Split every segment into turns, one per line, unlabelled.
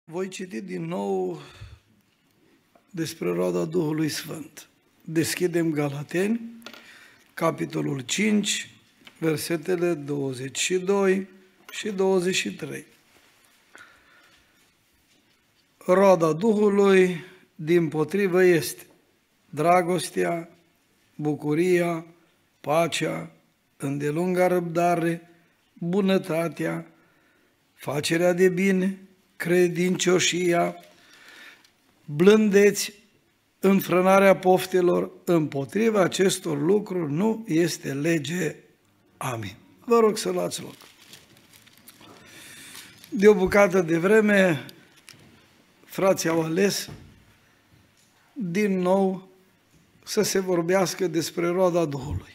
Voi citi din nou despre roada Duhului Sfânt. Deschidem Galateni, capitolul 5, versetele 22 și 23. Roada Duhului, dimpotrivă, este dragostea, bucuria, pacea, îndelunga răbdare, bunătatea, facerea de bine, credincioșia, blândeți, înfrânarea poftelor. Împotriva acestor lucruri nu este lege. Amin. Vă rog să luați loc. De o bucată de vreme, frații au ales din nou să se vorbească despre roada Duhului.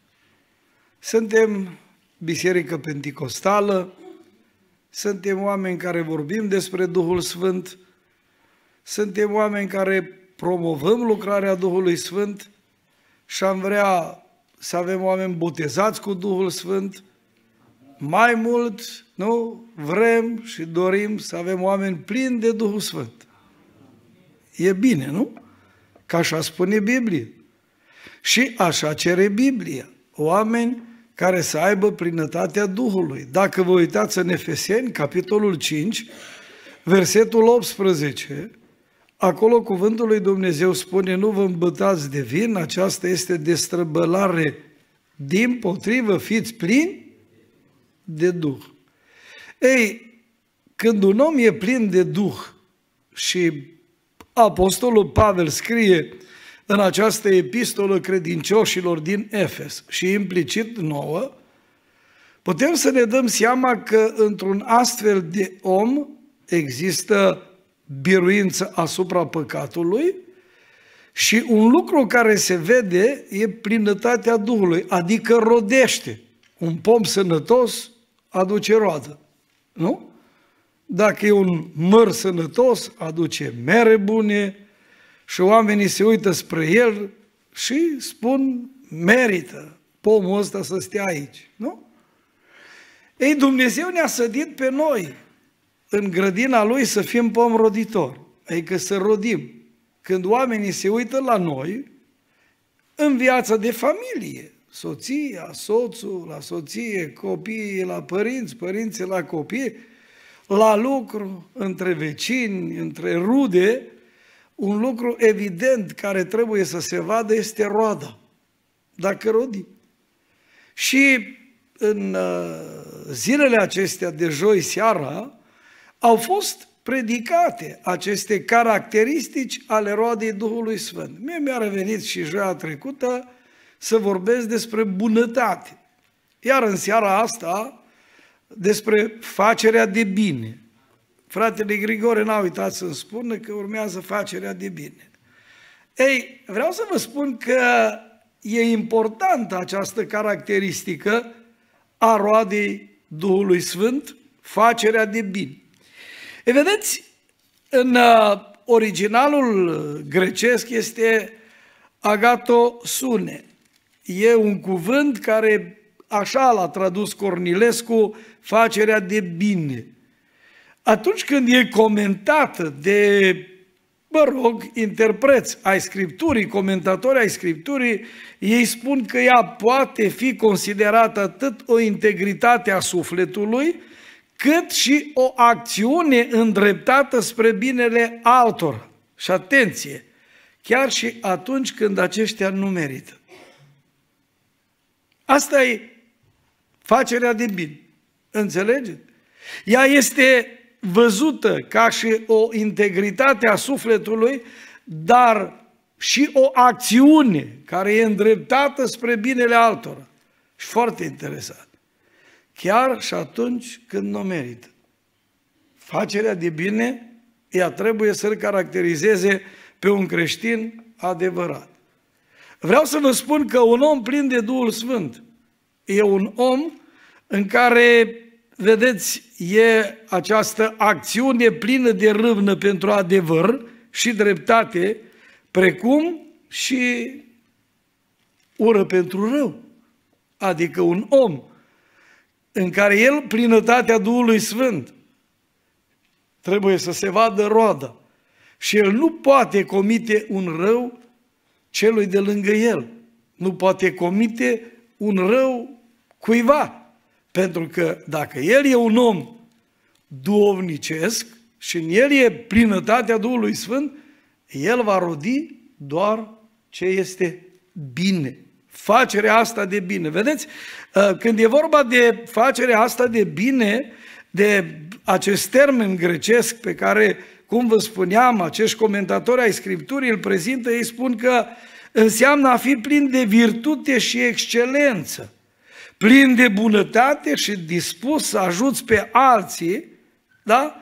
Suntem biserică penticostală, suntem oameni care vorbim despre Duhul Sfânt, suntem oameni care promovăm lucrarea Duhului Sfânt și am vrea să avem oameni botezați cu Duhul Sfânt. Mai mult, nu? Vrem și dorim să avem oameni plini de Duhul Sfânt. E bine, nu? Că așa spune Biblia. Și așa cere Biblia. Oameni care să aibă plinătatea Duhului. Dacă vă uitați în Efeseni, capitolul 5, versetul 18, acolo cuvântul lui Dumnezeu spune: nu vă îmbătați de vin, aceasta este destrăbălare, dimpotrivă fiți plini de Duh. Ei, când un om e plin de Duh, și apostolul Pavel scrie în această epistolă credincioșilor din Efes și implicit nouă, putem să ne dăm seama că într-un astfel de om există biruință asupra păcatului și un lucru care se vede e plinătatea Duhului, adică rodește. Un pom sănătos aduce roadă, nu? Dacă e un măr sănătos, aduce mere bune și oamenii se uită spre el și spun: merită pomul ăsta să stea aici, nu? Ei, Dumnezeu ne-a sădit pe noi în grădina Lui să fim pom roditor, adică să rodim. Când oamenii se uită la noi, în viața de familie, soția, soțul la soție, copiii la părinți, părinții la copii, la lucru, între vecini, între rude, un lucru evident care trebuie să se vadă este roada, dacă rodim. Și în zilele acestea de joi seara au fost predicate aceste caracteristici ale roadei Duhului Sfânt. Mie mi-a revenit și joia trecută să vorbesc despre bunătate. Iar în seara asta despre facerea de bine. Fratele Grigore n-a uitat să-mi spună că urmează facerea de bine. Ei, vreau să vă spun că e importantă această caracteristică a roadei Duhului Sfânt, facerea de bine. E, vedeți, în originalul grecesc este agatosune. E un cuvânt care așa l-a tradus Cornilescu, facerea de bine. Atunci când e comentată de, interpreți ai Scripturii, comentatori ai Scripturii, ei spun că ea poate fi considerată atât o integritate a sufletului, cât și o acțiune îndreptată spre binele altora. Și atenție, chiar și atunci când aceștia nu merită. Asta e facerea de bine. Înțelegeți? Ea este văzută ca și o integritate a sufletului, dar și o acțiune care e îndreptată spre binele altora. Și foarte interesant. Chiar și atunci când nu merită. Facerea de bine, ea trebuie să-l caracterizeze pe un creștin adevărat. Vreau să vă spun că un om plin de Duhul Sfânt e un om în care, vedeți, e această acțiune plină de râvnă pentru adevăr și dreptate, precum și ură pentru rău. Adică un om în care el, plinătatea Duhului Sfânt, trebuie să se vadă roada. Și el nu poate comite un rău celui de lângă el. Nu poate comite un rău cuiva. Pentru că dacă el e un om duhovnicesc și în el e plinătatea Duhului Sfânt, el va rodi doar ce este bine. Facerea asta de bine. Vedeți? Când e vorba de facerea asta de bine, de acest termen grecesc pe care, cum vă spuneam, acești comentatori ai Scripturii îl prezintă, ei spun că înseamnă a fi plin de virtute și excelență, plin de bunătate și dispus să ajuți pe alții, da?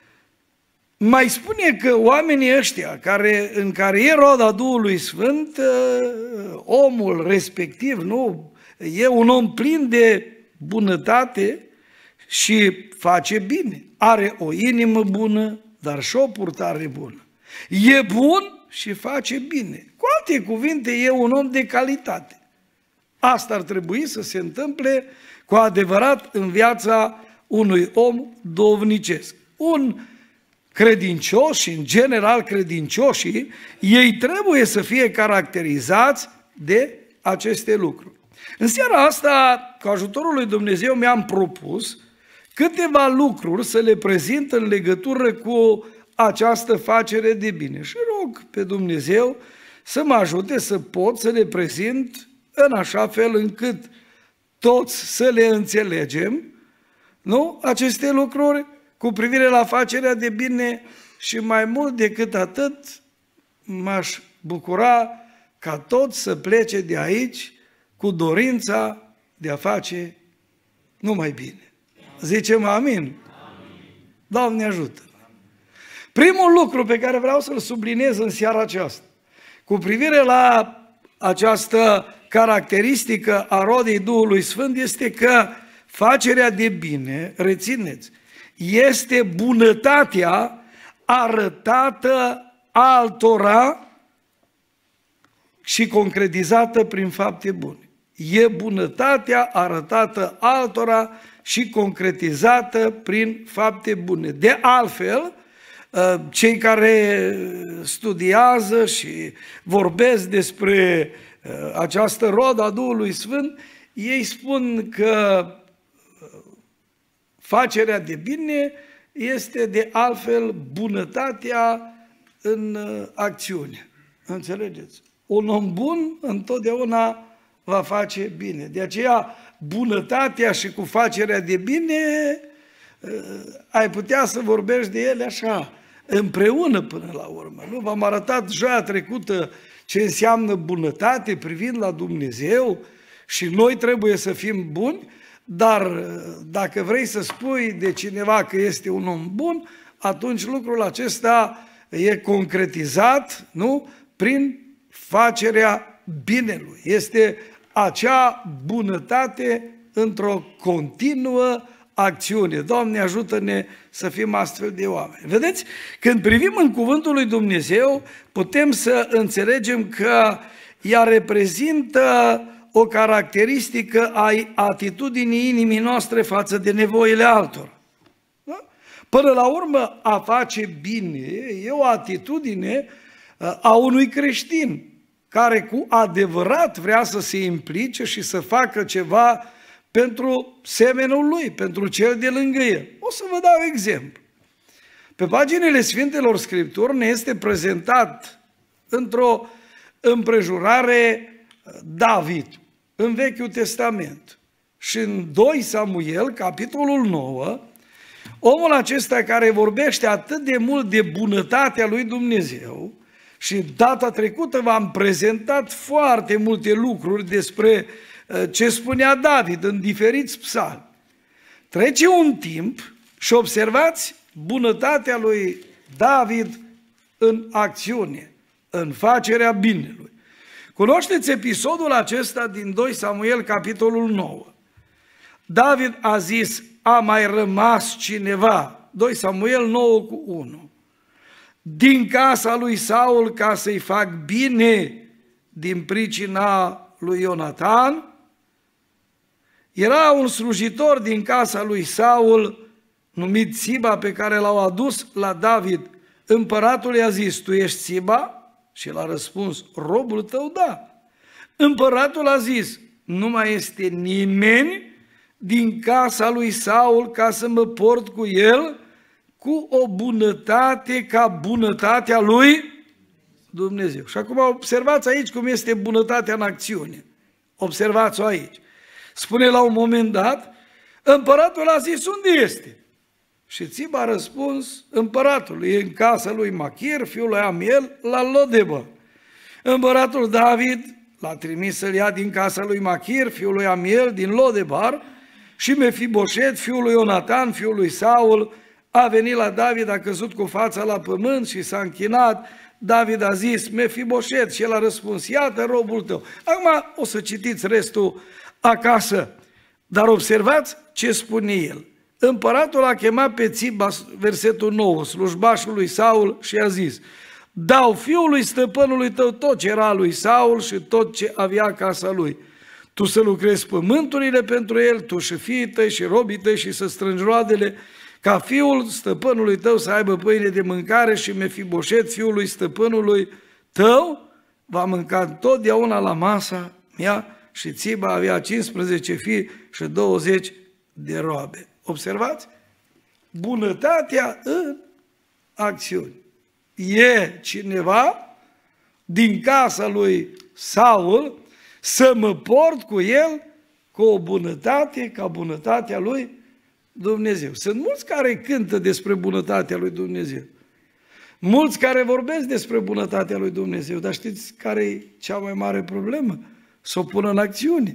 Mai spune că oamenii ăștia în care e roada Duhului Sfânt, omul respectiv, nu, e un om plin de bunătate și face bine. Are o inimă bună, dar și o purtare bună. E bun și face bine. Cu alte cuvinte, e un om de calitate. Asta ar trebui să se întâmple cu adevărat în viața unui om duhovnicesc. Un credincios și în general credincioșii, ei trebuie să fie caracterizați de aceste lucruri. În seara asta, cu ajutorul lui Dumnezeu, mi-am propus câteva lucruri să le prezint în legătură cu această facere de bine. Și rog pe Dumnezeu să mă ajute să pot să le prezint în așa fel încât toți să le înțelegem, nu? Aceste lucruri cu privire la facerea de bine și mai mult decât atât m-aș bucura ca toți să plece de aici cu dorința de a face numai bine. Zicem amin? Amin. Doamne ajută! Primul lucru pe care vreau să-l subliniez în seara aceasta, cu privire la această caracteristică a rodei Duhului Sfânt, este că facerea de bine, rețineți, este bunătatea arătată altora și concretizată prin fapte bune. E bunătatea arătată altora și concretizată prin fapte bune. De altfel, cei care studiază și vorbesc despre această rodă a Duhului Sfânt, ei spun că facerea de bine este de altfel bunătatea în acțiune. Înțelegeți? Un om bun întotdeauna va face bine. De aceea bunătatea și cu facerea de bine ai putea să vorbești de ele așa, împreună până la urmă. Nu? V-am arătat joia trecută ce înseamnă bunătate privind la Dumnezeu și noi trebuie să fim buni, dar dacă vrei să spui de cineva că este un om bun, atunci lucrul acesta e concretizat, nu? Prin facerea binelui. Este acea bunătate într-o continuă acțiune. Doamne, ajută-ne să fim astfel de oameni. Vedeți? Când privim în cuvântul lui Dumnezeu, putem să înțelegem că ea reprezintă o caracteristică a atitudinii inimii noastre față de nevoile altora. Da? Până la urmă, a face bine e o atitudine a unui creștin care cu adevărat vrea să se implice și să facă ceva pentru semenul lui, pentru cel de lângă el. O să vă dau exemplu. Pe paginile Sfintelor Scripturi ne este prezentat într-o împrejurare David în Vechiul Testament. Și în 2 Samuel, capitolul 9, omul acesta care vorbește atât de mult de bunătatea lui Dumnezeu, și data trecută v-am prezentat foarte multe lucruri despre ce spunea David în diferiți psalmi. Trece un timp și observați bunătatea lui David în acțiune, în facerea binelui. Cunoașteți episodul acesta din 2 Samuel, capitolul 9. David a zis, a mai rămas cineva, 2 Samuel 9:1, din casa lui Saul ca să-i fac bine din pricina lui Ionatan. Era un slujitor din casa lui Saul numit Țiba, pe care l-au adus la David, împăratul i-a zis, tu ești Țiba? Și el a răspuns, robul tău, da. Împăratul a zis, nu mai este nimeni din casa lui Saul ca să mă port cu el cu o bunătate ca bunătatea lui Dumnezeu. Și acum observați aici cum este bunătatea în acțiune. Observați-o aici. Spune la un moment dat, împăratul a zis, unde este? Și Țiba a răspuns, împăratul e în casa lui Machir, fiul lui Amiel, la Lodeba. Împăratul David l-a trimis să-l ia din casa lui Machir, fiul lui Amiel, din Lodebar, și Mefiboset, fiul lui Ionatan, fiul lui Saul, a venit la David, a căzut cu fața la pământ și s-a închinat. David a zis, Mefiboset, și el a răspuns, iată robul tău. Acum o să citiți restul acasă, dar observați ce spune el. Împăratul a chemat pe Țiba, versetul 9, slujbașul lui Saul, și a zis, dau fiului stăpânului tău tot ce era lui Saul și tot ce avea casa lui. Tu să lucrezi pământurile pentru el, tu și fiii tăi și robii tăi și să strângi roadele, ca fiul stăpânului tău să aibă pâine de mâncare și Mefiboset, fiul lui stăpânului tău, va mânca totdeauna la masa mea. Și Țiba avea 15 fii și 20 de roabe. Observați? Bunătatea în acțiuni. E cineva din casa lui Saul să mă port cu el cu o bunătate ca bunătatea lui Dumnezeu. Sunt mulți care cântă despre bunătatea lui Dumnezeu. Mulți care vorbesc despre bunătatea lui Dumnezeu. Dar știți care e cea mai mare problemă? Să o pună în acțiune.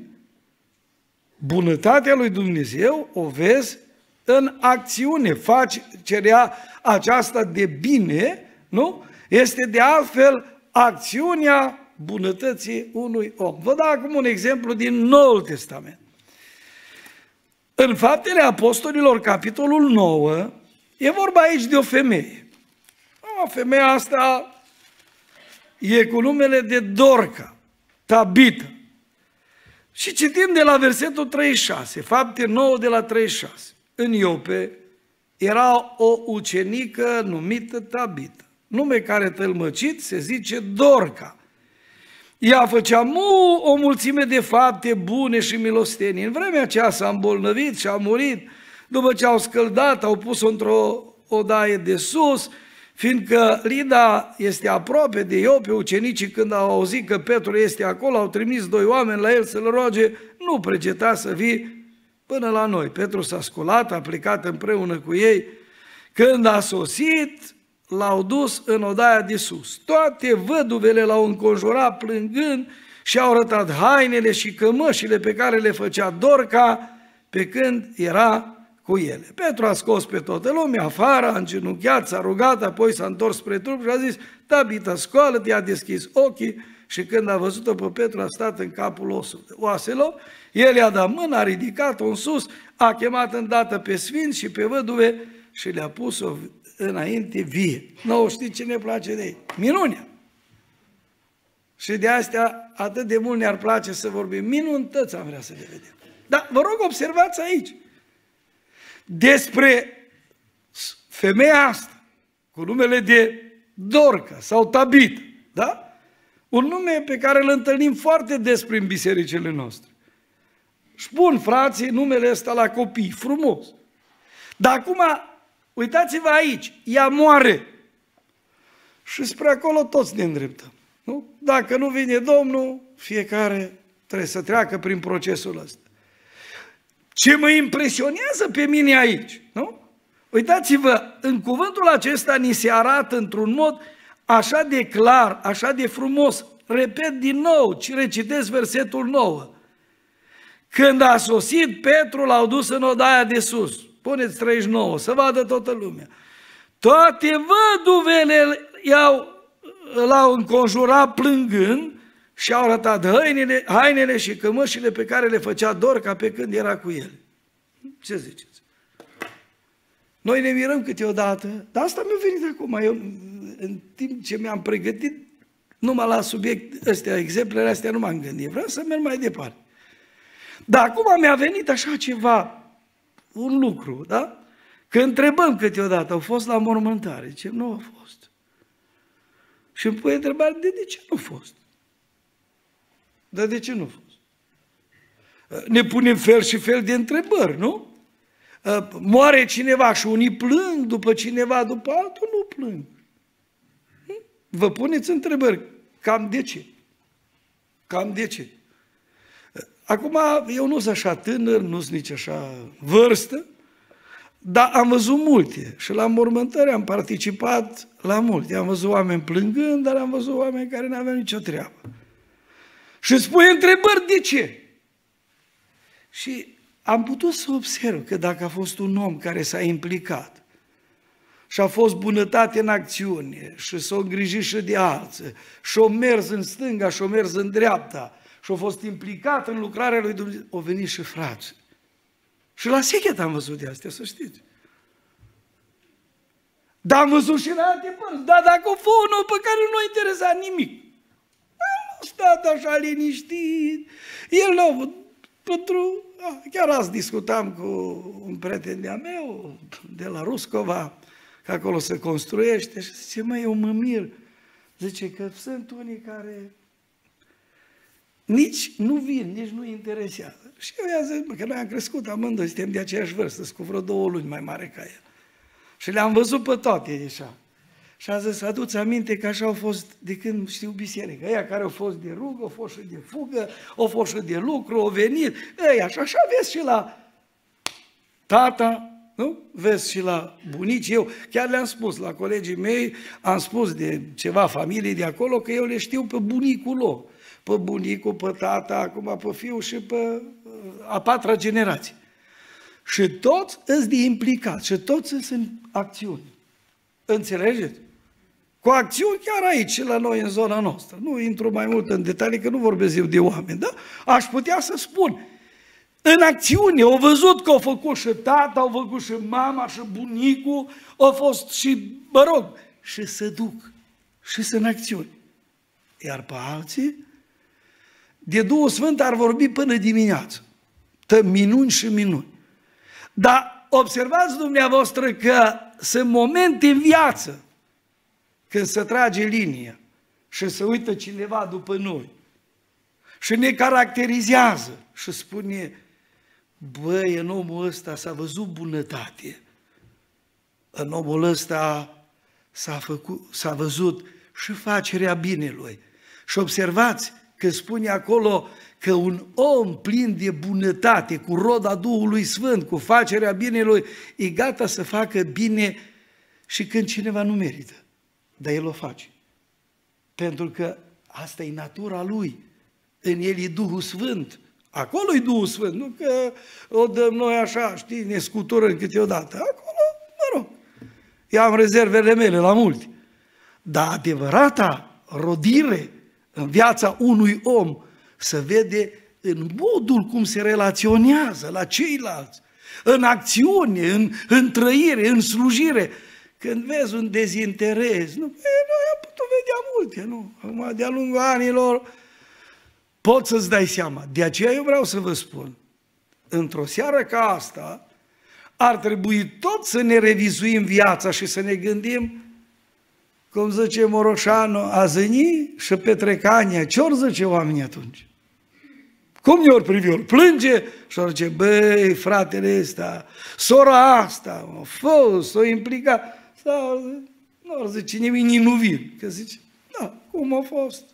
Bunătatea lui Dumnezeu o vezi în acțiune. Facerea aceasta de bine, nu? Este de altfel acțiunea bunătății unui om. Vă dau acum un exemplu din Noul Testament. În Faptele Apostolilor, capitolul 9, e vorba aici de o femeie. Femeia asta e cu numele de Dorca, Tabita. Și citim de la versetul 36, Fapte 9 de la 36. În Iope era o ucenică numită Tabita, nume care tălmăcit se zice Dorca. Ea făcea o mulțime de fapte bune și milostenii. În vremea aceea s-a îmbolnăvit și a murit. După ce au scăldat, au pus-o într-o odaie de sus, fiindcă Lida este aproape de Iope. Ucenicii, când au auzit că Petru este acolo, au trimis 2 oameni la el să-l roage, nu pregeta să vii până la noi. Petru s-a sculat, a plecat împreună cu ei. Când a sosit, l-au dus în odaia de sus. Toate văduvele l-au înconjurat plângând și au arătat hainele și cămășile pe care le făcea Dorca pe când era cu ele. Petru a scos pe toată lumea afară, a îngenunchiat, s-a rugat, apoi s-a întors spre trup și a zis, Tabita, scoală-te, i-a deschis ochii și când a văzut-o pe Petru a stat în capul oaselor, el i-a dat mâna, a ridicat-o în sus, a chemat îndată pe sfinți și pe văduve și le-a pus-o înainte vie. Nu știți ce ne place de ei? Minunea! Și de astea atât de mult ne-ar place să vorbim. Minunătăți am vrea să le vedem. Dar vă rog, observați aici. Despre femeia asta, cu numele de Dorca sau Tabita, da? Un nume pe care îl întâlnim foarte des prin bisericile noastre. Spun frații numele ăsta la copii, frumos. Dar acum, uitați-vă aici, ea moare. Și spre acolo toți ne îndreptăm. Nu? Dacă nu vine Domnul, fiecare trebuie să treacă prin procesul ăsta. Ce mă impresionează pe mine aici, nu? Uitați-vă, în cuvântul acesta ni se arată într-un mod așa de clar, așa de frumos. Repet din nou, recitesc versetul 9. Când a sosit Petru, l-au dus în odaia de sus. Puneți 39, să vadă toată lumea. Toate văduvele l-au înconjurat plângând și au arătat hainele și cămășile pe care le făcea Dorca pe când era cu el. Ce ziceți? Noi ne mirăm câteodată, dar asta mi-a venit acum. Eu, în timp ce mi-am pregătit, numai la subiect ăstea, exemplele astea nu m-am gândit. Vreau să merg mai departe. Dar acum mi-a venit așa ceva, un lucru, da? Că întrebăm câteodată, au fost la mormântare? Ce nu au fost. Și îmi pune întrebare, de ce nu au fost? Dar de ce nu a fost? Ne punem fel și fel de întrebări, nu? Moare cineva și unii plâng după cineva, după altul nu plâng. Vă puneți întrebări, cam de ce? Cam de ce? Acum, eu nu sunt așa tânăr, nu sunt nici așa vârstă, dar am văzut multe și la mormântări am participat la multe. Am văzut oameni plângând, dar am văzut oameni care nu aveau nicio treabă. Și îți pui întrebări de ce? Și am putut să observ că dacă a fost un om care s-a implicat și a fost bunătate în acțiune și s-a îngrijit și de alții și a mers în stânga și a mers în dreapta și a fost implicat în lucrarea lui Dumnezeu, au venit și frații. Și la Sechet am văzut de astea, să știți. Dar am văzut și la alte părți. Dar dacă a fost unul pe care nu a interesat nimic, a stat așa liniștit, el n-a avut pentru... Chiar azi discutam cu un prieten de-a meu de la Ruscova, că acolo se construiește și zice, măi, eu mă mir. Zice că sunt unii care nici nu vin, nici nu interesează. Și eu i-am zis, că noi am crescut amândoi, suntem de aceeași vârstă, sunt cu vreo 2 luni mai mare ca el. Și le-am văzut pe toate așa. Și a zis, adu-ți aminte că așa au fost de când știu biserică. Ăia care au fost de rugă, au fost și de fugă, au fost și de lucru, au venit. Ăia, și așa vezi și la tata, nu? Vezi și la bunici. Eu chiar le-am spus la colegii mei, am spus de ceva familii de acolo, că eu le știu pe bunicul lor. Pe bunicul, pe tata, acum pe fiul și pe a 4-a generație. Și toți îți de implicați și toți sunt în acțiuni. Înțelegeți? Cu acțiuni chiar aici, la noi, în zona noastră. Nu intru mai mult în detalii, că nu vorbesc eu de oameni, da? Aș putea să spun. În acțiune, au văzut că au făcut și tata, au făcut și mama, și bunicul, au fost și, mă rog, și se duc, și sunt în acțiune. Iar pe alții, de Duhul Sfânt ar vorbi până dimineață. Minuni și minuni. Dar observați dumneavoastră că sunt momente în viață când se trage linia și se uită cineva după noi și ne caracterizează și spune, băi, în omul ăsta s-a văzut bunătate, în omul ăsta s-a văzut și facerea binelui. Și observați că spune acolo că un om plin de bunătate, cu roda Duhului Sfânt, cu facerea binelui, e gata să facă bine și când cineva nu merită. Dar el o face. Pentru că asta e natura lui. În el e Duhul Sfânt. Acolo e Duhul Sfânt. Nu că o dăm noi așa, știi, ne scuturăm câteodată. Acolo, mă rog, eu am rezervele mele la mulți. Dar adevărata rodire în viața unui om se vede în modul cum se relaționează la ceilalți, în acțiune, în trăire, în slujire. Când vezi un dezinteres, noi am putut vedea multe, nu? Acum, de-a lungul anilor, poți să-ți dai seama. De aceea eu vreau să vă spun, într-o seară ca asta, ar trebui tot să ne revizuim viața și să ne gândim, cum zice Moroșanu, a zâni și petrecania. Ce-or zice oamenii atunci? Cum ne-or privi? Ori plânge și or zice, băi, fratele ăsta, sora asta, a fost, s-o implicat. Sau nu or zice nimic, nici nu vin. Că zice, da, cum a fost?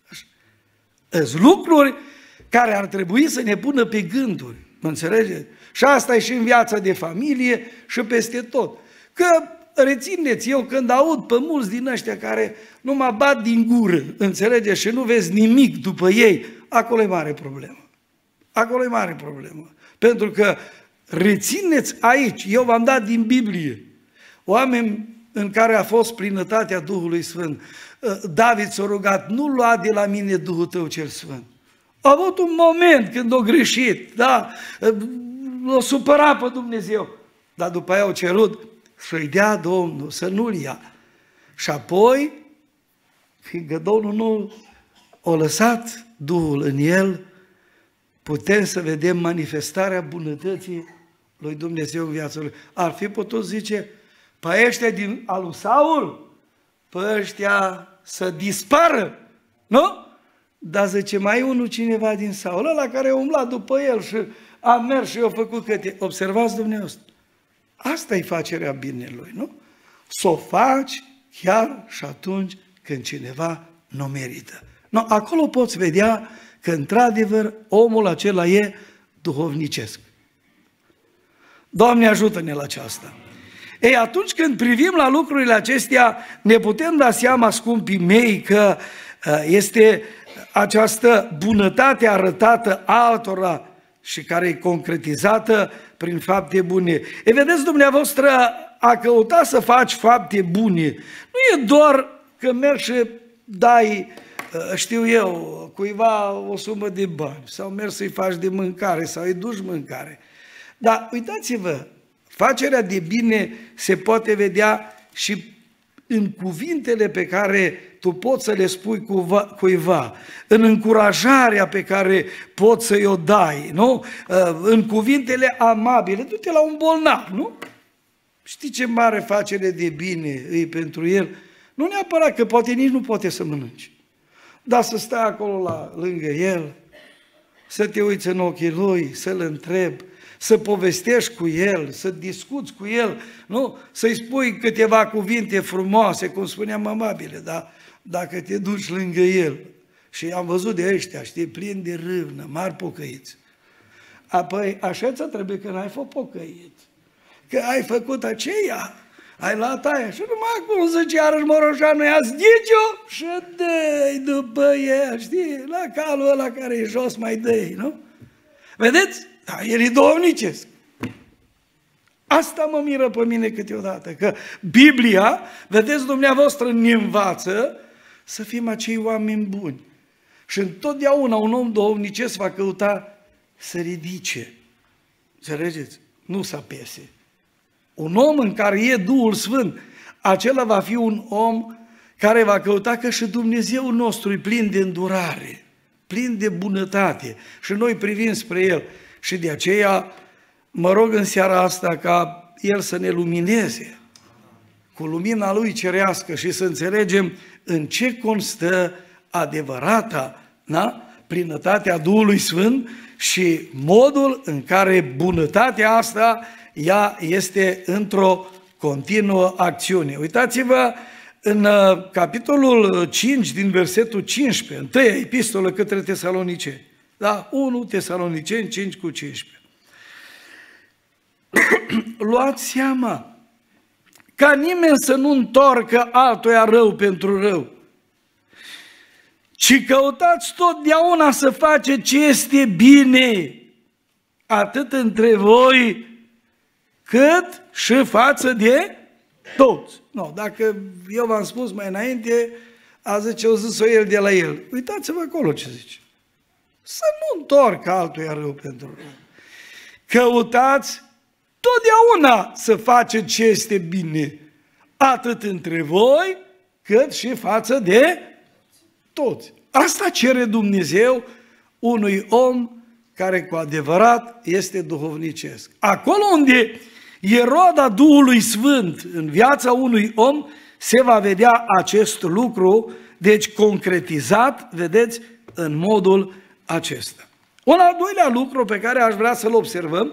Sunt lucruri care ar trebui să ne pună pe gânduri, mă înțelegeți? Și asta e și în viața de familie și peste tot. Că rețineți, eu când aud pe mulți din ăștia care nu mă bat din gură, înțelegeți, și nu vezi nimic după ei, acolo e mare problemă. Acolo e mare problemă. Pentru că rețineți aici, eu v-am dat din Biblie, oameni în care a fost plinătatea Duhului Sfânt. David s-a rugat, nu lua de la mine Duhul tău cel Sfânt. A avut un moment când a greșit, da, l-a supărat pe Dumnezeu, dar după aia au cerut să-i dea Domnul, să nu-l ia. Și apoi, fiindcă Domnul nu a lăsat Duhul în el, putem să vedem manifestarea bunătății lui Dumnezeu în viața lui. Ar fi putut zice, pe ăștia din alu Saul, pe ăștia să dispară, nu? Dar zice, mai e unul cineva din Saul, ăla care a umblat după el și a mers și a făcut câte. Observați dumneavoastră, asta e facerea binelui, nu? Să o faci chiar și atunci când cineva nu merită. No, acolo poți vedea că într-adevăr omul acela e duhovnicesc. Doamne, ajută-ne la aceasta. Ei, atunci când privim la lucrurile acestea, ne putem da seama, scumpii mei, că este această bunătate arătată altora și care e concretizată prin fapte bune. E, vedeți dumneavoastră, a căuta să faci fapte bune nu e doar că mergi și dai, știu eu, cuiva o sumă de bani sau mergi să-i faci de mâncare sau îi duci mâncare. Dar uitați-vă, facerea de bine se poate vedea și în cuvintele pe care tu poți să le spui cuiva, în încurajarea pe care poți să-i o dai, nu? În cuvintele amabile, du-te la un bolnav, nu? Știi ce mare facere de bine e pentru el? Nu neapărat că poate nici nu poate să mănânci, dar să stai acolo lângă el, să te uiți în ochii lui, să-l întrebi, să povestești cu el, să discuți cu el, nu? Să-i spui câteva cuvinte frumoase, cum spuneam, amabile, dar dacă te duci lângă el, și am văzut de ăștia, știi, plini de râvnă, mari pocăiți, apoi așa ți trebuie că n-ai fost pocăit, că ai făcut aceea, ai luat aia și numai acum zice iarăși Moroșanu, ia zghigiu și dă-i după ea, știi, la calul ăla care e jos mai dă-i, nu? Vedeți? Da, el e duhovnicesc. Asta mă miră pe mine câteodată, că Biblia, vedeți dumneavoastră, ne învață să fim acei oameni buni. Și întotdeauna un om duhovnicesc va căuta să ridice. Înțelegeți? Nu să apese. Un om în care e Duhul Sfânt, acela va fi un om care va căuta că și Dumnezeu nostru e plin de îndurare, plin de bunătate și noi privim spre El. Și de aceea mă rog în seara asta ca El să ne lumineze cu lumina Lui cerească și să înțelegem în ce constă adevărata, da? Plinătatea Duhului Sfânt și modul în care bunătatea asta ea este într-o continuă acțiune. Uitați-vă în capitolul 5 din versetul 15, întâia epistolă către Tesaloniceni. Da? 1 Tesaloniceni 5 cu 15. Luați seama ca nimeni să nu întoarcă altuia rău pentru rău, ci căutați totdeauna să faceți ce este bine, atât între voi, cât și față de toți. No, dacă eu v-am spus mai înainte, a zice, o zis-o el de la el. Uitați-vă acolo ce zice. Să nu întoarcă altuia rău pentru rău. Căutați totdeauna să faceți ce este bine, atât între voi, cât și față de toți. Asta cere Dumnezeu unui om care cu adevărat este duhovnicesc. Acolo unde e roada Duhului Sfânt în viața unui om, se va vedea acest lucru, deci concretizat, vedeți, în modul acesta. Un al doilea lucru pe care aș vrea să-l observăm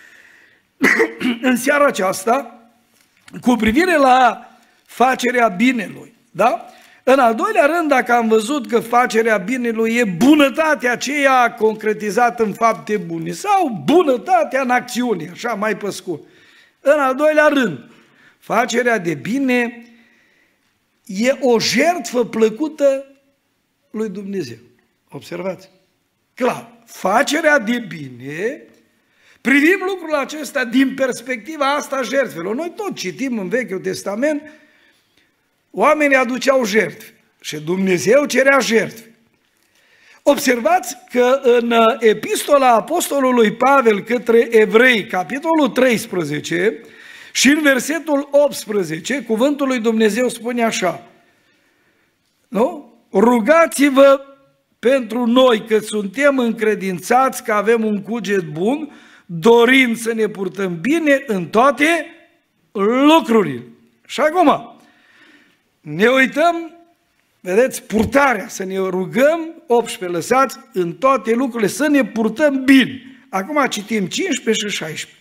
în seara aceasta, cu privire la facerea binelui, da? În al doilea rând, dacă am văzut că facerea binelui e bunătatea aceea concretizată în fapte bune sau bunătatea în acțiune, așa mai pe scurt. În al doilea rând, facerea de bine e o jertfă plăcută lui Dumnezeu. Observați? Clar, facerea de bine, privim lucrul acesta din perspectiva asta a jertfelor. Noi tot citim în Vechiul Testament, oamenii aduceau jertfe și Dumnezeu cerea jertfe. Observați că în epistola apostolului Pavel către evrei, capitolul 13 și în versetul 18, cuvântul lui Dumnezeu spune așa, nu? Rugați-vă pentru noi că suntem încredințați că avem un cuget bun, dorind să ne purtăm bine în toate lucrurile. Și acum, ne uităm, vedeți, purtarea, să ne rugăm, 18, lăsați, în toate lucrurile, să ne purtăm bine. Acum citim 15 și 16.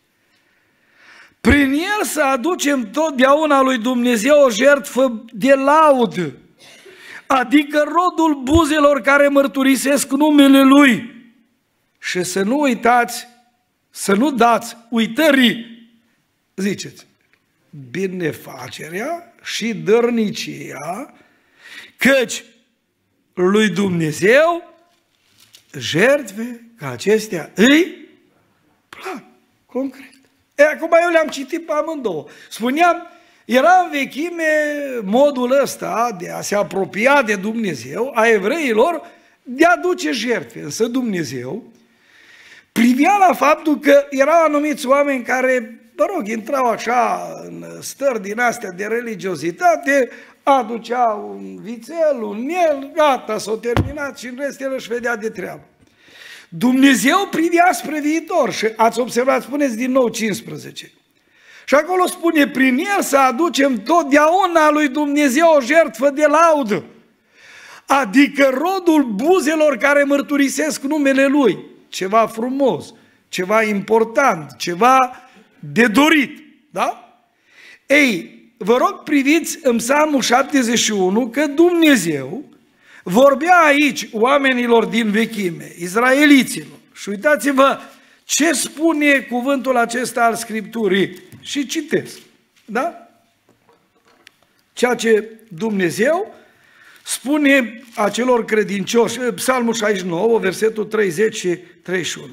Prin el să aducem totdeauna lui Dumnezeu o jertfă de laudă, adică rodul buzelor care mărturisesc numele Lui. Și să nu uitați, să nu dați uitării, ziceți, binefacerea și dărnicia, căci lui Dumnezeu jertfe ca acestea îi plac, concret. Acum eu le-am citit pe amândouă. Spuneam, era în vechime modul ăsta de a se apropia de Dumnezeu, a evreilor, de a duce jertfe. Însă Dumnezeu privea la faptul că erau anumiți oameni care, intrau așa în stări din astea de religiozitate, aduceau un vițel, un miel, gata, s-o terminat și în rest el își vedea de treabă. Dumnezeu privea spre viitor și ați observat, spuneți din nou 15. Și acolo spune, prin el să aducem totdeauna lui Dumnezeu o jertfă de laudă, adică rodul buzelor care mărturisesc numele Lui. Ceva frumos, ceva important, ceva de dorit, da? Ei, vă rog priviți în Psalmul 71 că Dumnezeu vorbea aici oamenilor din vechime, izraeliților. Și uitați-vă ce spune cuvântul acesta al Scripturii. Și citesc, da? Ceea ce Dumnezeu spune acelor credincioși, Psalmul 69, versetul 30 și 31.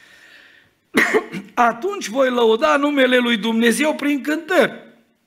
Atunci voi lăuda numele lui Dumnezeu prin cântări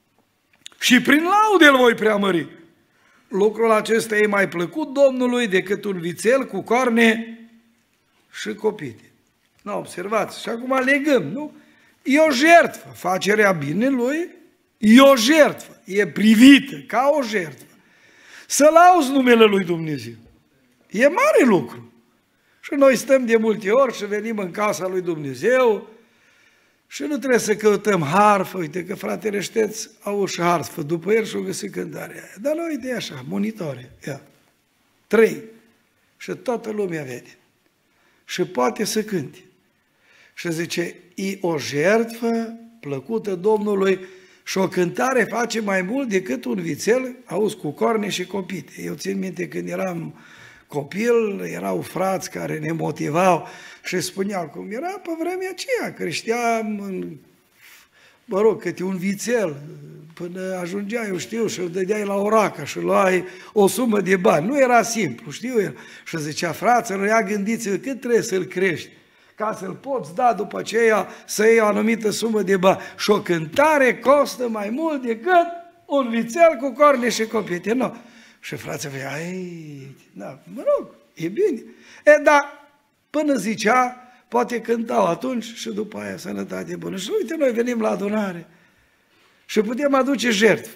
și prin laude îl voi preamări. Lucrul acesta e mai plăcut Domnului decât un vițel cu coarne și copite. Nu, observați, și acum legăm, nu? E o jertfă, facerea binelui e o jertfă, e privită ca o jertfă. Să lauzi numele lui Dumnezeu. E mare lucru. Și noi stăm de multe ori și venim în casa lui Dumnezeu și nu trebuie să căutăm harfă. Uite că fratele Șteț au și harfă după el și-o găsit cântarea aia. Dar noi uite așa, monitoare, ia, 3. Și toată lumea vede. Și poate să cânte. Și zice, e o jertfă plăcută Domnului și o cântare face mai mult decât un vițel, auzi, cu corne și copite. Eu țin minte când eram copil, erau frați care ne motivau și spuneau cum era pe vremea aceea, că știam, câte un vițel, până ajungea, eu știu, și îl dădeai la oraca și luai o sumă de bani. Nu era simplu, știu el. Și zicea, fraților, ia gândiți-vă cât trebuie să-l crești ca să-l poți da după aceea să iei o anumită sumă de bani. Și o cântare costă mai mult decât un vițel cu corne și copite. Nu. Și frații da, e bine. Dar până zicea, poate cântau atunci și după aia sănătate bună. Și uite, noi venim la adunare și putem aduce jertfă.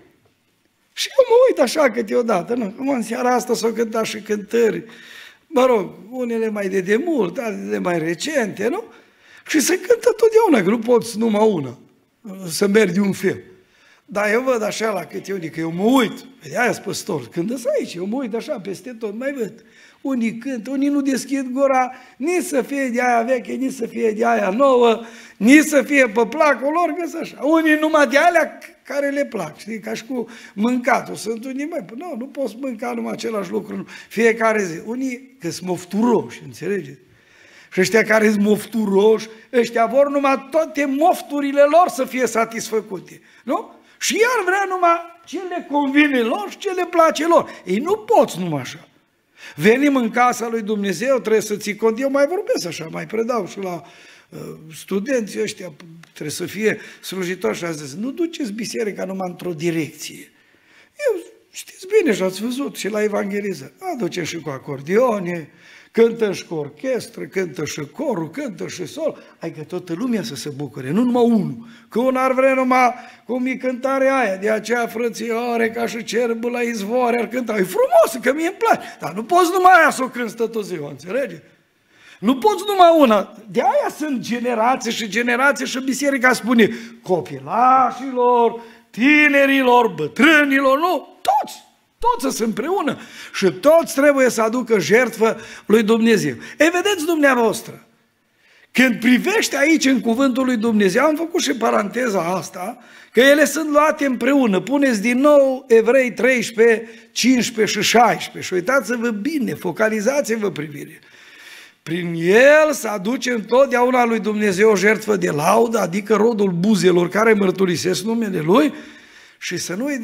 Și eu mă uit așa câteodată, nu? Cum în seara asta s-au cântat și cântări, unele mai de demult, altele mai recente, nu? Și se cântă totdeauna, că nu poți numai una, să mergi un fel. Dar eu văd așa la câte unii, că eu mă uit, de aia sunt păstor, cântă-s aici, eu mă uit așa peste tot, mai văd. Unii cântă, unii nu deschid gura, nici să fie de aia veche, nici să fie de aia nouă, nici să fie pe placul lor, că așa. Unii numai de alea care le plac, știi, ca și cu mâncatul. Sunt unii, nu poți mânca numai același lucru fiecare zi. Unii că sunt mofturoși, înțelegeți? Și ăștia care sunt mofturoși, ăștia vor numai toate mofturile lor să fie satisfăcute, nu? Și iar vrea numai ce le convine lor și ce le place lor. Ei nu poți numai așa. Venim în casa lui Dumnezeu, trebuie să ții cont. Eu mai vorbesc așa, mai predau și la studenții ăștia, trebuie să fie slujitori și a zis, nu duceți biserica numai într-o direcție. Eu, știți bine și ați văzut și la evangeliză, aducem și cu acordeone, cântă și cu orchestră, cântă și corul, cântă și sol, adică toată lumea să se bucure, nu numai unul, că un ar vrea numai cum e cântarea aia, de aceea frățioare ca și cerbul la izvoare ar cânta, e frumos, că mie îmi place, dar nu poți numai aia să o cânti toată ziua, înțelege? Nu poți numai una. De aia sunt generații și generații și biserica spune copilașilor, tinerilor, bătrânilor, nu, toți sunt împreună și toți trebuie să aducă jertfă lui Dumnezeu. Ei, vedeți dumneavoastră, când privește aici în cuvântul lui Dumnezeu, am făcut și paranteza asta, că ele sunt luate împreună. Puneți din nou Evrei 13, 15 și 16 și uitați-vă bine, focalizați-vă privirea. Prin el să aducem totdeauna lui Dumnezeu o jertfă de laudă, adică rodul buzelor care mărturisesc numele Lui, și să nu-i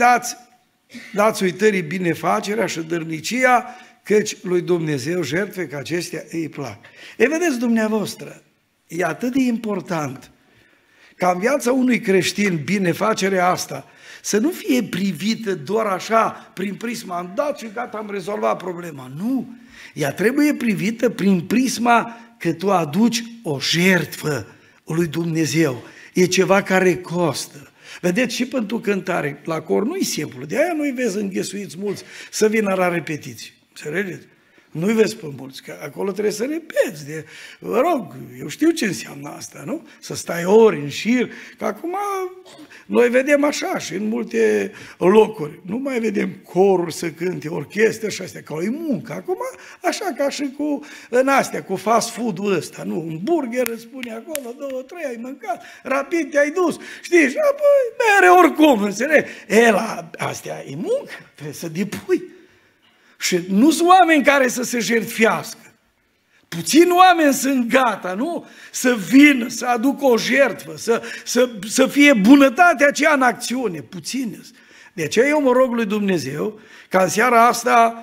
dați uitării binefacerea și dărnicia, căci lui Dumnezeu jertfe că acestea îi plac. E, vedeți dumneavoastră, e atât de important ca în viața unui creștin binefacerea asta să nu fie privită doar așa, prin prisma, am dat și gata, am rezolvat problema. Nu! Ea trebuie privită prin prisma că tu aduci o jertfă lui Dumnezeu. E ceva care costă. Vedeți, și pentru cântare, la cor nu-i simplu, de aia nu-i vezi înghesuiți mulți să vină la repetiții. Înțelegeți? Nu-i vezi pe mulți, că acolo trebuie să repeți. Vă rog, eu știu ce înseamnă asta, nu? Să stai ori în șir, că acum noi vedem așa și în multe locuri. Nu mai vedem coruri să cânte, orchestre și astea, că o muncă. Acum, așa ca și cu în astea, cu fast food-ul ăsta, nu? Un burger îți spune acolo, 2, 3, ai mâncat, rapid te-ai dus, știi? Și apoi mere oricum, înțelegi? Astea e muncă, trebuie să depui. Și nu sunt oameni care să se jertfească. Puțini oameni sunt gata, nu? Să vină, să aducă o jertfă, să fie bunătatea aceea în acțiune. Puțini. De aceea eu mă rog lui Dumnezeu ca în seara asta,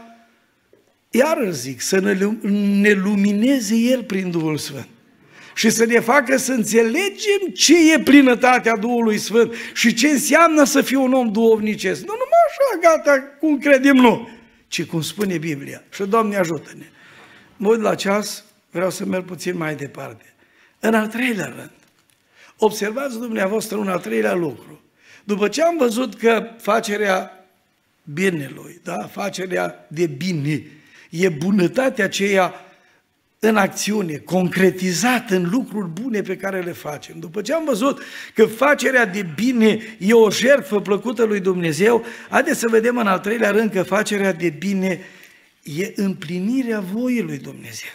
iar zic, să ne lumineze El prin Duhul Sfânt. Și să ne facă să înțelegem ce e plinătatea Duhului Sfânt și ce înseamnă să fii un om duhovnicesc. Nu numai așa, gata, cum credem noi, ci cum spune Biblia. Și Doamne ajută-ne. Mă uit la ceas, vreau să merg puțin mai departe. În al treilea rând, observați dumneavoastră un al treilea lucru. După ce am văzut că facerea binelui, da? Facerea de bine, e bunătatea aceea în acțiune, concretizată în lucruri bune pe care le facem. După ce am văzut că facerea de bine e o jertfă plăcută lui Dumnezeu, haideți să vedem în al treilea rând că facerea de bine e împlinirea voii lui Dumnezeu.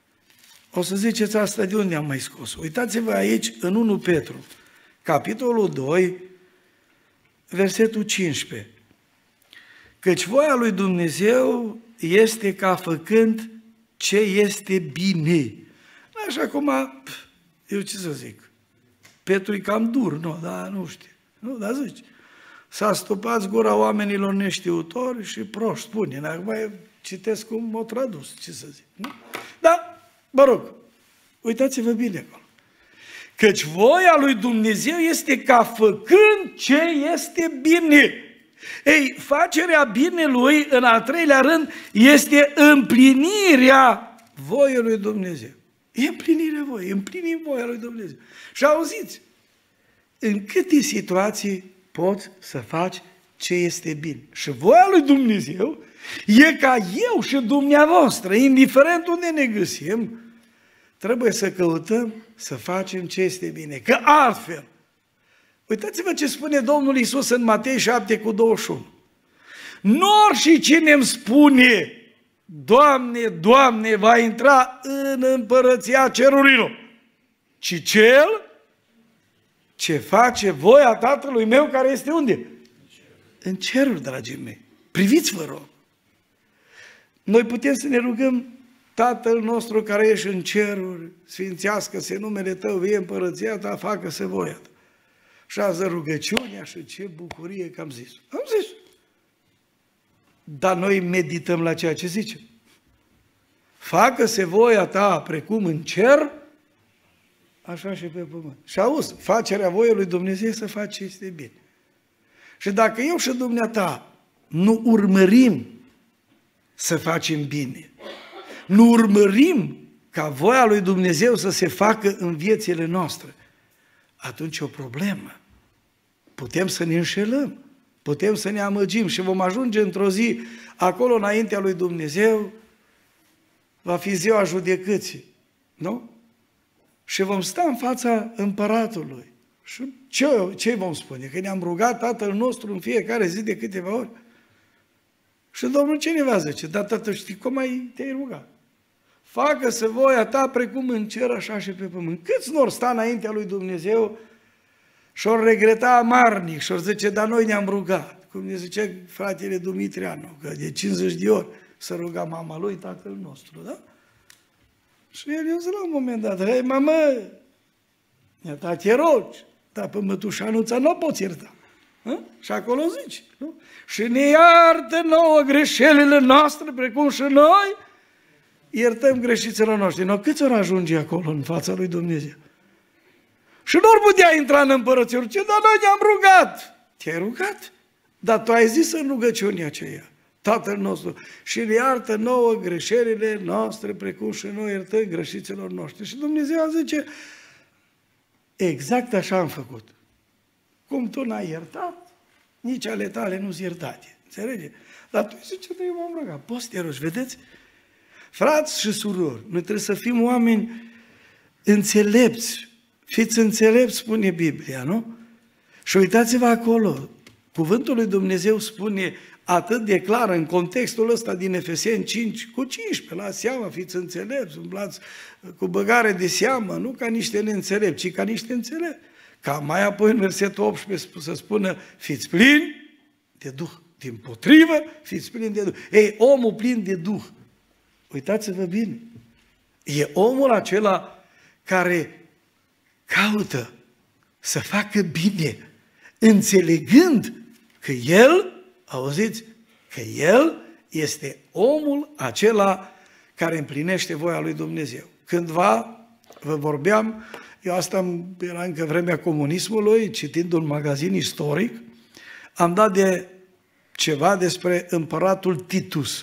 O să ziceți asta de unde am mai scos. Uitați-vă aici în 1 Petru, capitolul 2, versetul 15. Căci voia lui Dumnezeu este ca făcând ce este bine. Așa cum eu ce să zic, Petru e cam dur, nu, dar nu știu, nu, dar zici, s-a stupat gura oamenilor neștiutori și proști, spune, acum citesc cum o tradus, ce să zic, nu? Dar, mă rog, uitați-vă bine acolo. Căci voia lui Dumnezeu este ca făcând ce este bine. Ei, facerea binelui, în al treilea rând, este împlinirea voii lui Dumnezeu. E împlinirea voii, împlinim voia lui Dumnezeu. Și auziți, în câte situații poți să faci ce este bine. Și voia lui Dumnezeu e ca eu și dumneavoastră, indiferent unde ne găsim, trebuie să căutăm să facem ce este bine. Că altfel, uitați-vă ce spune Domnul Iisus în Matei 7:21. Nu oricine îmi spune, Doamne, Doamne, va intra în împărăția cerurilor, ci cel ce face voia Tatălui meu care este unde? În ceruri, dragii mei. Priviți, vă rog. Noi putem să ne rugăm, Tatăl nostru care ești în ceruri, sfințească-se numele Tău, vie împărăția Ta, facă-se voia Ta. Și azi rugăciunea și ce bucurie că am zis. Am zis. Dar noi medităm la ceea ce zicem. Facă-se voia Ta precum în cer, așa și pe pământ. Și auzi, facerea voiei lui Dumnezeu să faci ce este bine. Și dacă eu și dumneata nu urmărim să facem bine, nu urmărim ca voia lui Dumnezeu să se facă în viețile noastre, atunci e o problemă. Putem să ne înșelăm, putem să ne amăgim și vom ajunge într-o zi acolo înaintea lui Dumnezeu, va fi ziua judecății. Nu? Și vom sta în fața împăratului. Și ce vom spune? Că ne-am rugat Tatăl nostru în fiecare zi de câteva ori? Și Domnul ce ne va zice? Dar Tată, știi cum te-ai rugat? Facă-se voia ta precum în cer, așa și pe pământ. Câți n-or sta înaintea lui Dumnezeu și-or regreta amarnic și-or zice, dar noi ne-am rugat. Cum ne zice fratele Dumitrianu, că de 50 de ori să ruga mama lui, Tatăl nostru, da? Și el i-a zis la un moment dat, hei, mamă, ta te rogi, dar pe mătușanuța nu o poți ierta. Și acolo zice, nu? Și ne iartă nouă greșelile noastre, precum și noi iertăm greșiților noștri. No, câți ori ajunge acolo în fața lui Dumnezeu? Și nu ar putea intra în împărăție, ce, dar noi ne-am rugat. Te-ai rugat? Dar tu ai zis în rugăciunea aceea, Tatăl nostru, și ne iartă nouă greșelile noastre, precum și noi iertăm greșiților noștri. Și Dumnezeu zice, exact așa am făcut. Cum tu n-ai iertat, nici ale tale nu-s iertate. Înțelege? Dar tu zice, eu m-am rugat. Poți să te rogi, vedeți? Frați și surori, noi trebuie să fim oameni înțelepți. Fiți înțelepți, spune Biblia, nu? Și uitați-vă acolo, cuvântul lui Dumnezeu spune atât de clar în contextul ăsta din Efeseni 5 cu 15, la seama, fiți înțelepți, umblați cu băgare de seamă, nu ca niște neînțelepți, ci ca niște înțelepți. Ca mai apoi în versetul 18 să spună, fiți plini de Duh, dimpotrivă, fiți plini de Duh. Ei, omul plin de Duh, uitați-vă bine, e omul acela care caută să facă bine, înțelegând că el, auziți, că el este omul acela care împlinește voia lui Dumnezeu. Cândva, vă vorbeam, eu asta era încă vremea comunismului, citind un magazin istoric, am dat de ceva despre împăratul Titus.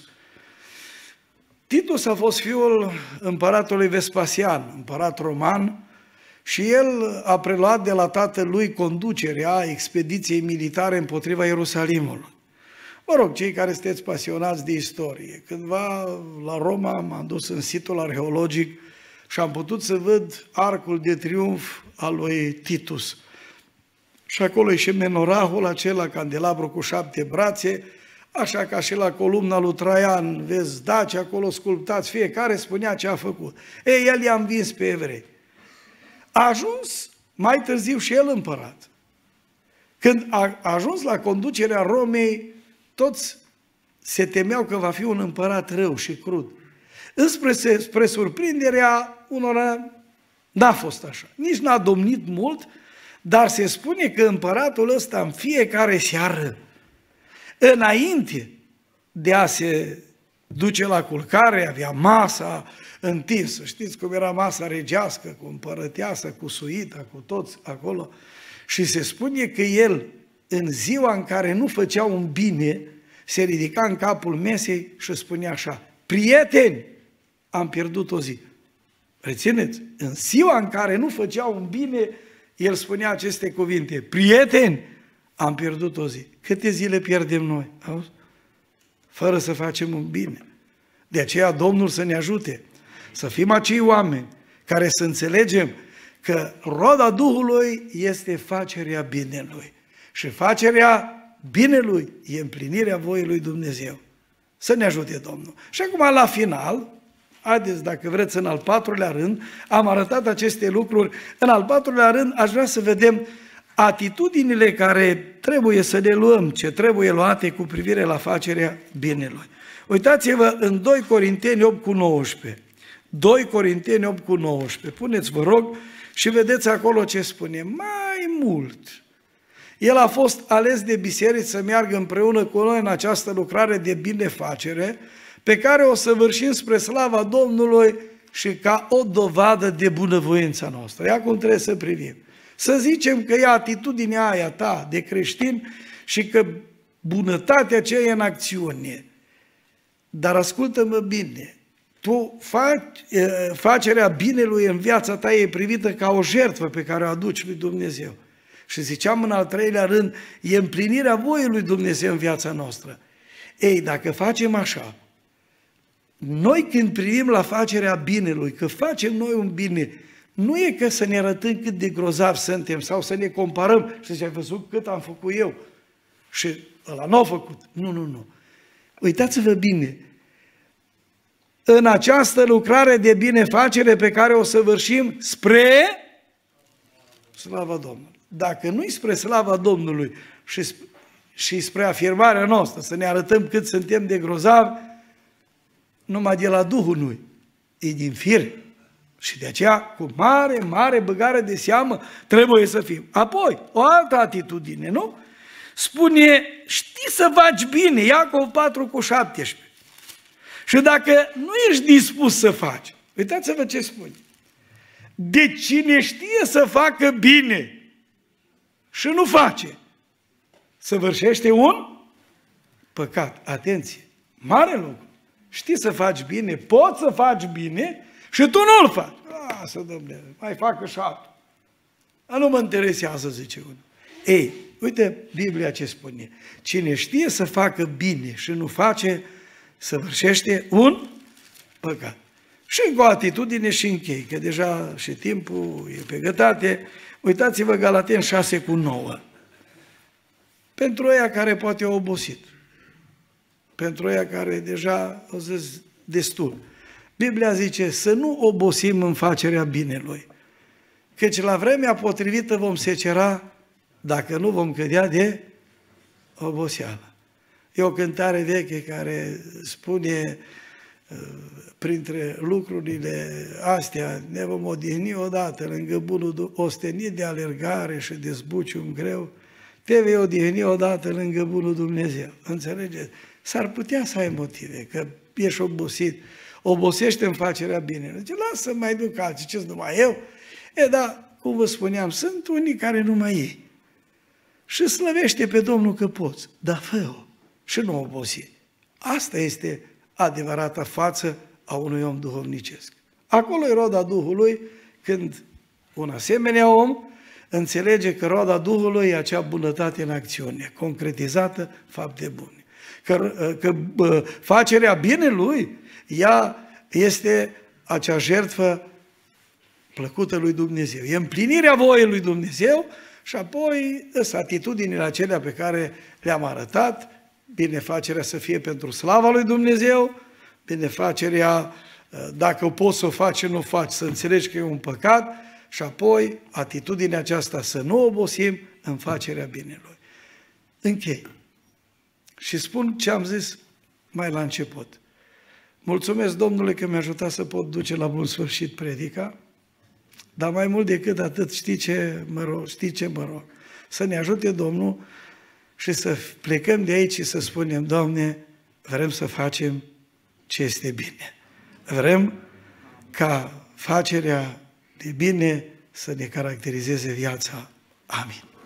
Titus a fost fiul împăratului Vespasian, împărat roman, și el a preluat de la tatălui conducerea expediției militare împotriva Ierusalimului. Mă rog, cei care sunteți pasionați de istorie, cândva la Roma m-am dus în situl arheologic și am putut să văd arcul de triumf al lui Titus. Și acolo e și menorahul acela, candelabru cu 7 brațe, așa ca și la columna lui Traian, vezi daci acolo sculptați, fiecare spunea ce a făcut. Ei, el i-a învins pe evrei. A ajuns mai târziu și el împărat. Când a ajuns la conducerea Romei, toți se temeau că va fi un împărat rău și crud. Spre surprinderea unora n-a fost așa. Nici n-a domnit mult, dar se spune că împăratul ăsta în fiecare seară, înainte de a se duce la culcare, avea masa întinsă. Știți cum era masa regească, cu împărăteasă, cu suita, cu toți acolo. Și se spune că el, în ziua în care nu făcea un bine, se ridica în capul mesei și spunea așa, prieteni, am pierdut o zi. Rețineți, în ziua în care nu făcea un bine, el spunea aceste cuvinte, prieteni, am pierdut o zi. Câte zile pierdem noi? Auzi? Fără să facem un bine. De aceea Domnul să ne ajute să fim acei oameni care să înțelegem că roada Duhului este facerea binelui. Și facerea binelui e împlinirea voii lui Dumnezeu. Să ne ajute Domnul. Și acum la final, haideți dacă vreți în al 4-lea rând, am arătat aceste lucruri. În al 4-lea rând aș vrea să vedem atitudinile care trebuie să le luăm, ce trebuie luate cu privire la facerea binelui. Uitați-vă în 2 Corinteni 8 cu 19. 2 Corinteni 8 cu 19. Puneți, vă rog, și vedeți acolo ce spune. Mai mult, el a fost ales de biserici să meargă împreună cu noi în această lucrare de binefacere, pe care o săvârșim spre slava Domnului și ca o dovadă de bunăvoința noastră. Ia cum trebuie să privim. Să zicem că e atitudinea aia ta de creștin și că bunătatea aceea e în acțiune. Dar ascultă-mă bine, tu facerea binelui în viața ta e privită ca o jertfă pe care o aduci lui Dumnezeu. Și ziceam în al 3-lea rând, e împlinirea voii lui Dumnezeu în viața noastră. Ei, dacă facem așa, noi când privim la facerea binelui, că facem noi un bine, nu e că să ne arătăm cât de grozavi suntem sau să ne comparăm și să zicem, ai văzut cât am făcut eu și ăla n-a făcut. Nu, nu, nu. Uitați-vă bine, în această lucrare de binefacere pe care o săvârșim spre slava Domnului. Dacă nu-i spre slava Domnului și spre afirmarea noastră, să ne arătăm cât suntem de grozavi, numai de la Duhul nu e din fire. Și de aceea, cu mare, mare băgare de seamă, trebuie să fim. Apoi, o altă atitudine, nu? Spune, știi să faci bine, Iacov 4:17. Și dacă nu ești dispus să faci, uitați-vă ce spune. De cine știe să facă bine și nu face, săvârșește un păcat. Atenție, mare lucru. Știi să faci bine, poți să faci bine și tu nu-l faci. Lasă, domnule, mai facă și altul. Nu mă interesează, zice unul. Ei, uite Biblia ce spune. Cine știe să facă bine și nu face, săvârșește un păcat. Și cu o atitudine și închei, că deja și timpul e pe gătate. Uitați-vă Galateni 6:9. Pentru ăia care poate au obosit, pentru ăia care deja au zis destul. Biblia zice să nu obosim în facerea binelui, căci la vremea potrivită vom secera dacă nu vom cădea de oboseală. E o cântare veche care spune, printre lucrurile astea, ne vom odihni odată lângă bunul ostenit de alergare și de zbucium greu, te vei odihni odată lângă bunul Dumnezeu. Înțelegeți? S-ar putea să ai motive, că ești obosit, obosește în facerea binelui. Zice, lasă mai duc alții, ce-s numai eu? Da, cum vă spuneam, sunt unii care nu mai ei. Și slăvește pe Domnul că poți, dar fă-o și nu obosi. Asta este adevărata față a unui om duhovnicesc. Acolo e roada Duhului, când un asemenea om înțelege că roada Duhului e acea bunătate în acțiune, concretizată, fapte bune. Că facerea binelui, ea este acea jertfă plăcută lui Dumnezeu. E împlinirea voii lui Dumnezeu și apoi sunt atitudinile acelea pe care le-am arătat, binefacerea să fie pentru slava lui Dumnezeu, binefacerea, dacă poți să o faci și nu o faci, să înțelegi că e un păcat, și apoi atitudinea aceasta să nu obosim în facerea binelui. Închei. Și spun ce am zis mai la început. Mulțumesc Domnului că mi-a ajutat să pot duce la bun sfârșit predica, dar mai mult decât atât știi ce mă rog? Să ne ajute Domnul și să plecăm de aici și să spunem, Doamne, vrem să facem ce este bine. Vrem ca facerea de bine să ne caracterizeze viața. Amin.